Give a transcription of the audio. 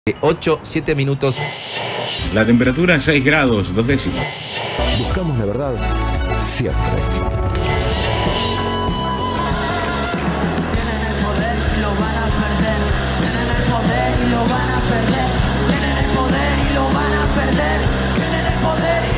8, 7 minutos. La temperatura 6 grados, 2 décimos. Buscamos la verdad siempre. Tienen el poder y lo van a perder. Tienen el poder y lo van a perder. Tienen el poder y lo van a perder. Tienen el poder